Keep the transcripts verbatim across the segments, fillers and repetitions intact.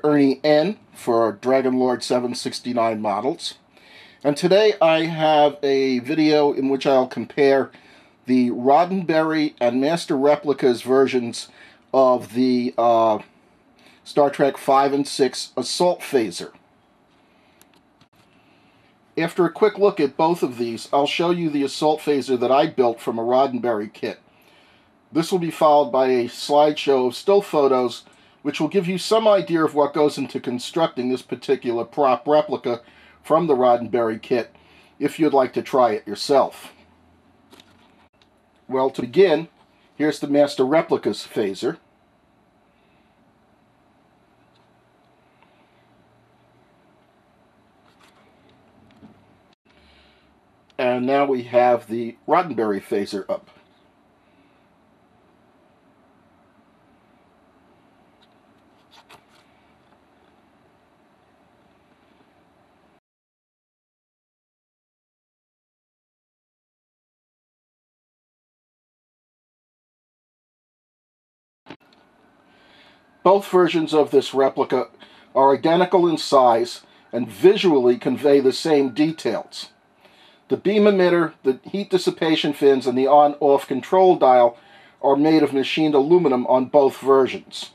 Ernie N for Dragon Lord seven sixty-nine models, and today I have a video in which I'll compare the Roddenberry and Master Replicas versions of the uh, Star Trek five and six Assault Phaser. After a quick look at both of these, I'll show you the Assault Phaser that I built from a Roddenberry kit. This will be followed by a slideshow of still photos, which will give you some idea of what goes into constructing this particular prop replica from the Roddenberry kit, if you'd like to try it yourself. Well, to begin, here's the Master Replicas phaser. And now we have the Roddenberry phaser up. Both versions of this replica are identical in size and visually convey the same details. The beam emitter, the heat dissipation fins, and the on-off control dial are made of machined aluminum on both versions.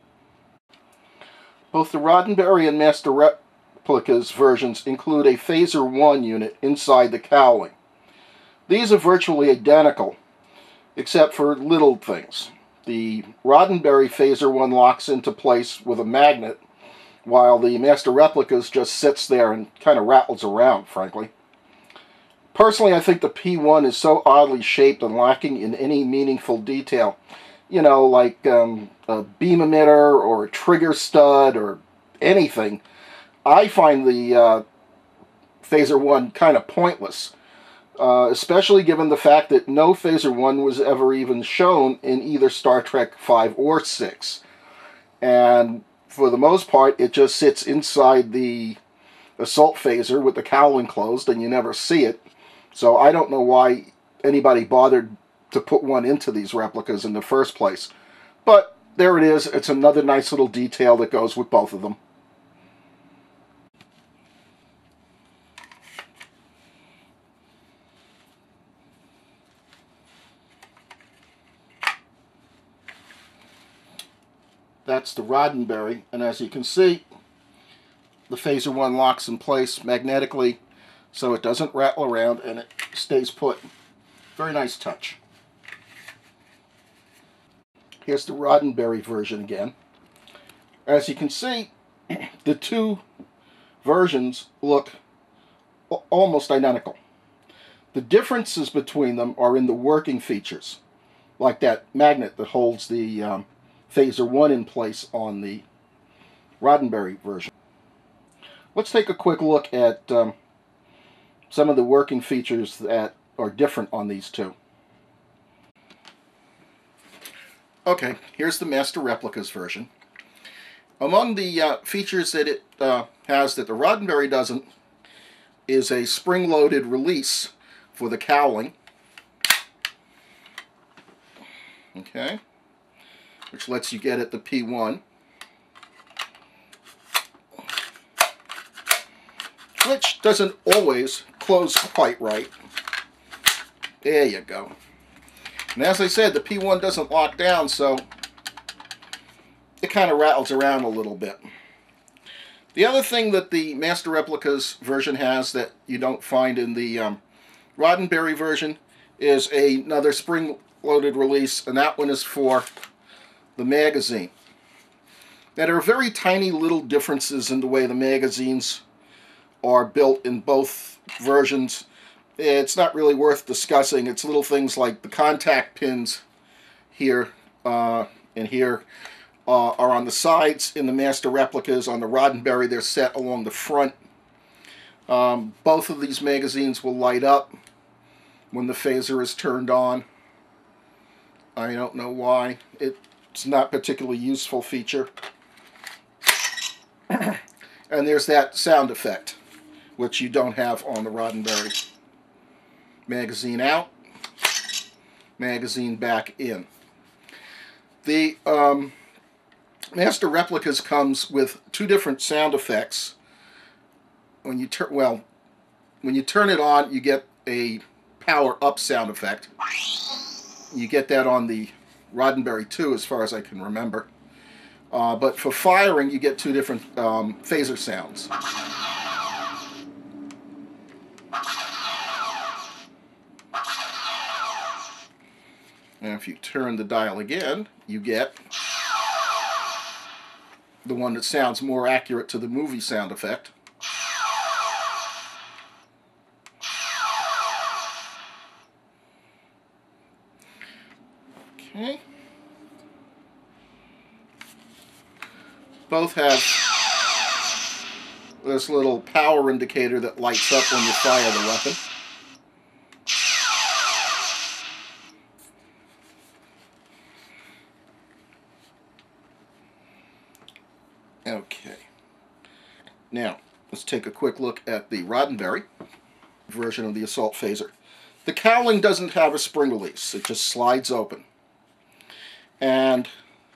Both the Roddenberry and Master Replicas versions include a Phaser one unit inside the cowling. These are virtually identical, except for little things. The Roddenberry Phaser one locks into place with a magnet, while the Master Replicas just sits there and kind of rattles around, frankly. Personally, I think the P one is so oddly shaped and lacking in any meaningful detail. You know, like um, a beam emitter or a trigger stud or anything. I find the uh, Phaser one kind of pointless. Uh, especially given the fact that no Phaser one was ever even shown in either Star Trek five or six. And for the most part, it just sits inside the Assault Phaser with the cowling closed and you never see it. So I don't know why anybody bothered to put one into these replicas in the first place. But there it is. It's another nice little detail that goes with both of them. That's the Roddenberry, and as you can see, the Phaser one locks in place magnetically so it doesn't rattle around and it stays put. Very nice touch. Here's the Roddenberry version again. As you can see, the two versions look almost identical. The differences between them are in the working features, like that magnet that holds the um, Phaser one in place on the Roddenberry version. Let's take a quick look at um, some of the working features that are different on these two. Okay, here's the Master Replicas version. Among the uh, features that it uh, has that the Roddenberry doesn't is a spring-loaded release for the cowling. Okay. Which lets you get at the P one, which doesn't always close quite right. There you go. And as I said, the P one doesn't lock down, so it kind of rattles around a little bit. The other thing that the Master Replicas version has that you don't find in the um, Roddenberry version is another spring-loaded release, and that one is for the magazine. Now, there are very tiny little differences in the way the magazines are built in both versions. It's not really worth discussing. It's little things like the contact pins here uh, and here uh, are on the sides in the Master Replicas. On the Roddenberry, they're set along the front. Um, both of these magazines will light up when the phaser is turned on. I don't know why. It It's not a particularly useful feature. And there's that sound effect, which you don't have on the Roddenberry. Magazine out, magazine back in. The um, Master Replicas comes with two different sound effects. When you turn, well, when you turn it on, you get a power up sound effect. You get that on the Roddenberry two, as far as I can remember. Uh, but for firing, you get two different um, phaser sounds. And if you turn the dial again, you get the one that sounds more accurate to the movie sound effect. Okay. Both have this little power indicator that lights up when you fire the weapon. Okay. Now, let's take a quick look at the Roddenberry version of the Assault Phaser. The cowling doesn't have a spring release. It just slides open. And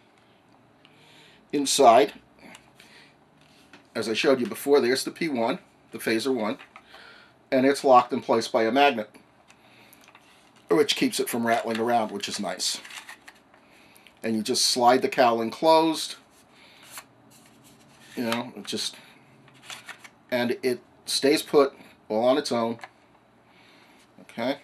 inside, as I showed you before, there's the P one, the Phaser one, and it's locked in place by a magnet, which keeps it from rattling around, which is nice. And you just slide the cowling closed, you know, it just, and it stays put all on its own. Okay.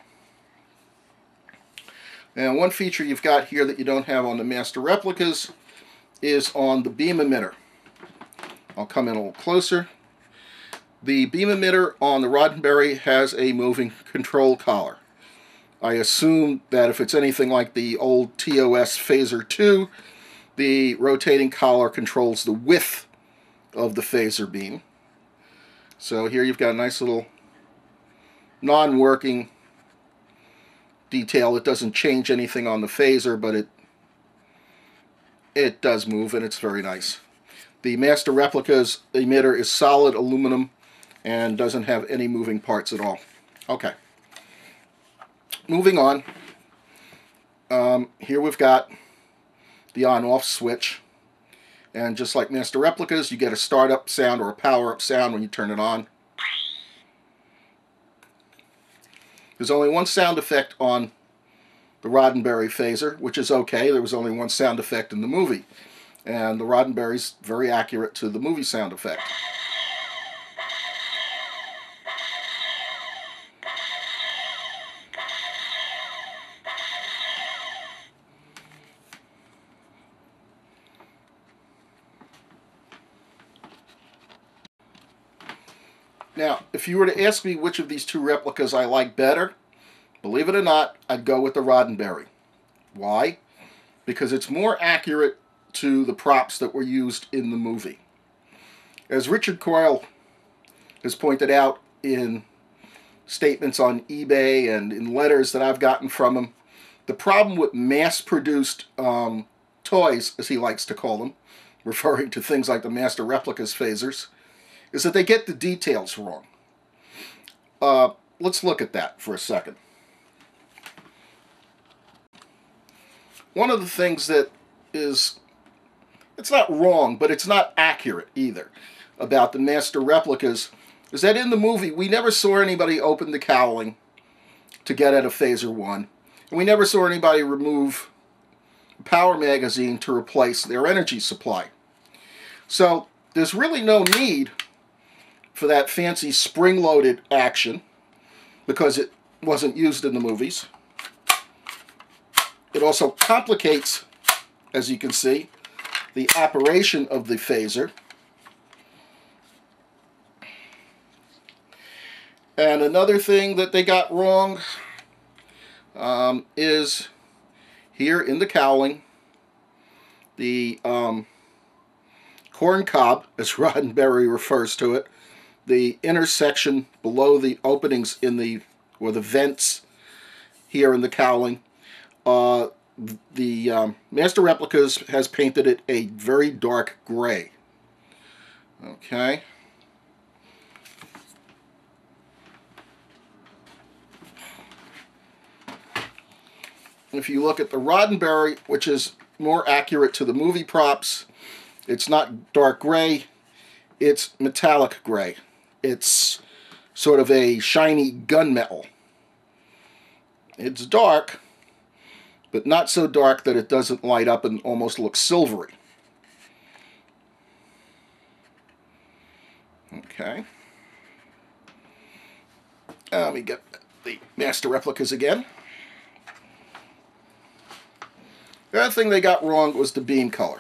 And one feature you've got here that you don't have on the Master Replicas is on the beam emitter. I'll come in a little closer. The beam emitter on the Roddenberry has a moving control collar. I assume that if it's anything like the old T O S Phaser two, the rotating collar controls the width of the phaser beam. So here you've got a nice little non-working detail. It doesn't change anything on the phaser, but it it does move, and it's very nice. The Master Replica's emitter is solid aluminum and doesn't have any moving parts at all. Okay. Moving on. Um, here we've got the on-off switch. And just like Master Replicas, you get a start-up sound or a power-up sound when you turn it on. There's only one sound effect on the Roddenberry Phaser, which is okay. There was only one sound effect in the movie. And the Roddenberry's very accurate to the movie sound effect. Now, if you were to ask me which of these two replicas I like better, believe it or not, I'd go with the Roddenberry. Why? Because it's more accurate to the props that were used in the movie. As Richard Coyle has pointed out in statements on eBay and in letters that I've gotten from him, the problem with mass-produced um, toys, as he likes to call them, referring to things like the Master Replicas phasers, is that they get the details wrong. Uh, let's look at that for a second. One of the things that is, it's not wrong, but it's not accurate either, about the Master Replicas, is that in the movie, we never saw anybody open the cowling to get at a Phaser one, and we never saw anybody remove a power magazine to replace their energy supply. So, there's really no need for that fancy spring-loaded action, because it wasn't used in the movies. It also complicates, as you can see, the operation of the phaser. And another thing that they got wrong um, is here in the cowling, the um, corn cob, as Roddenberry refers to it, the intersection below the openings in the, or the vents here in the cowling, uh, the um, Master Replicas has painted it a very dark gray. Okay. If you look at the Roddenberry, which is more accurate to the movie props, It's not dark gray, it's metallic gray. It's sort of a shiny gunmetal. It's dark, but not so dark that it doesn't light up and almost look silvery. Okay. Uh, let me get the master replicas again. The other thing they got wrong was the beam color.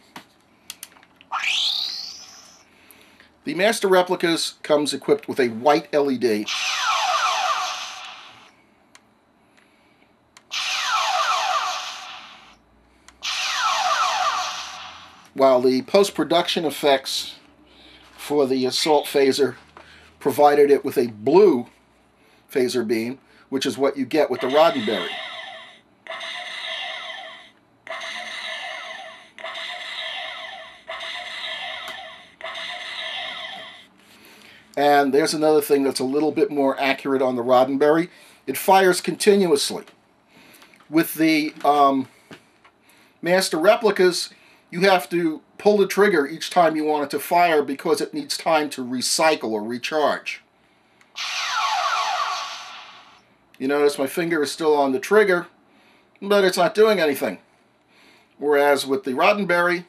The master replicas comes equipped with a white L E D. While the post-production effects for the Assault Phaser provided it with a blue phaser beam, which is what you get with the Roddenberry. And there's another thing that's a little bit more accurate on the Roddenberry. It fires continuously. With the um, master replicas, you have to pull the trigger each time you want it to fire because it needs time to recycle or recharge. You notice my finger is still on the trigger, but it's not doing anything. Whereas with the Roddenberry,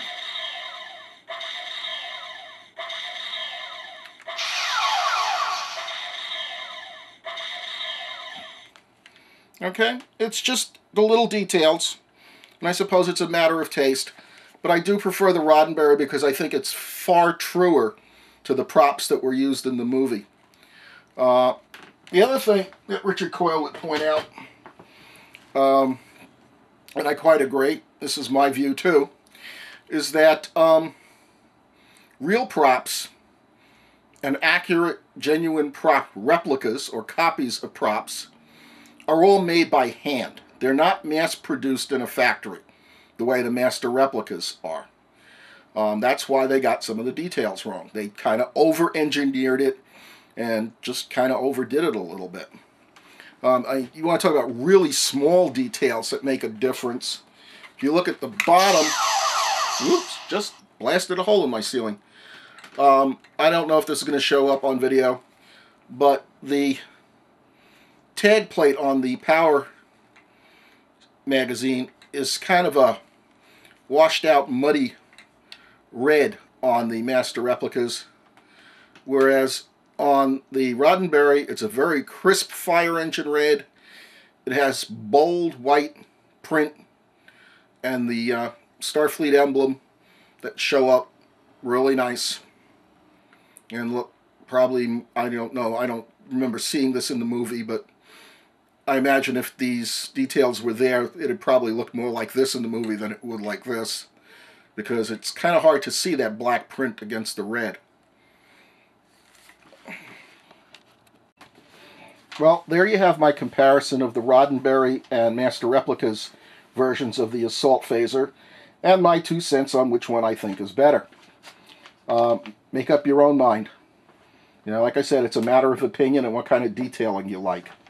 okay, it's just the little details, and I suppose it's a matter of taste, but I do prefer the Roddenberry because I think it's far truer to the props that were used in the movie. Uh, the other thing that Richard Coyle would point out, um, and I quite agree, this is my view too, is that um, real props and accurate, genuine prop replicas or copies of props are all made by hand. They're not mass-produced in a factory the way the master replicas are. Um, that's why they got some of the details wrong. They kind of over-engineered it and just kind of overdid it a little bit. Um, I, you want to talk about really small details that make a difference. If you look at the bottom, whoops, just blasted a hole in my ceiling. Um, I don't know if this is going to show up on video, but the tag plate on the Power magazine is kind of a washed out muddy red on the master replicas, whereas on the Roddenberry it's a very crisp fire engine red. It has bold white print and the uh, Starfleet emblem that show up really nice. And look, probably, I don't know, I don't remember seeing this in the movie, but I imagine if these details were there, it'd probably look more like this in the movie than it would like this, because it's kind of hard to see that black print against the red. Well, there you have my comparison of the Roddenberry and Master Replicas versions of the Assault Phaser, and my two cents on which one I think is better. Um, make up your own mind. You know, like I said, it's a matter of opinion and what kind of detailing you like.